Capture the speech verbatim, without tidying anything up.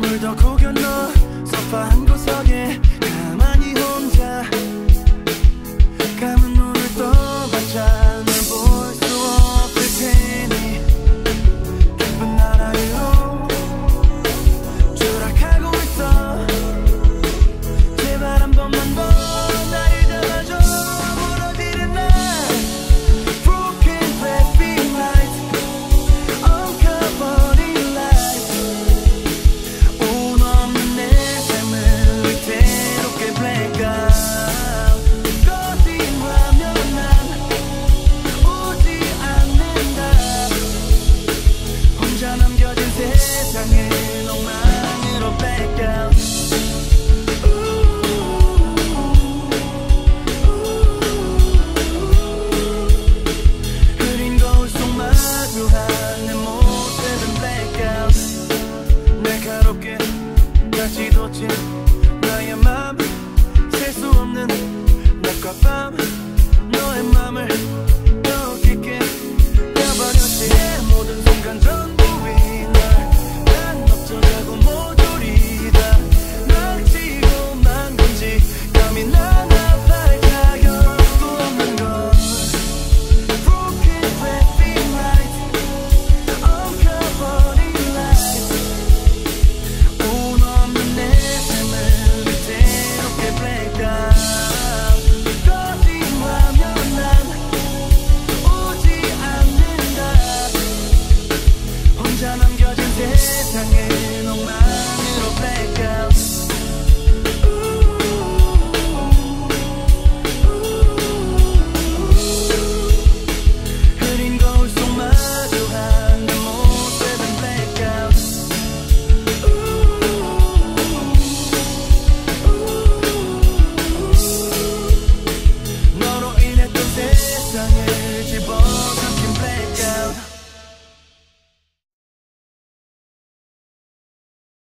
더 고겨 넣어 소파 한 구석에 가만히 혼자 감은 눈을 떠봤자 널 볼 수 없을 테니 깊은 나라로 추락하고 있어. 제발 한 번만 더 나를 잡아줘. 무너지는 날 Broken traffic lights Uncovered lights 운 없는 내 삶을 위태롭게 black out. 거짓말하면 난 오지 않는다. 혼자 남겨진 세상을 엉망으로 black out. 흐린 거울 속 마주한 내 모습은 black out. 날카롭게 다시 돋친 나의 맘 셀 수 없는 낮과 밤 너의 맘을 더 깊게 펴버렸지. 내 모든 순간 전부이 널난 어쩌자고 모조리 다 날 치고만 건지 감히 난 아파할 자격도 없는 걸. Broken traffic lights Uncovered lights 운 없는 내 삶을 위태롭게 black out. 거짓말하면 난 오지 않는다. 혼자 남겨진 세상에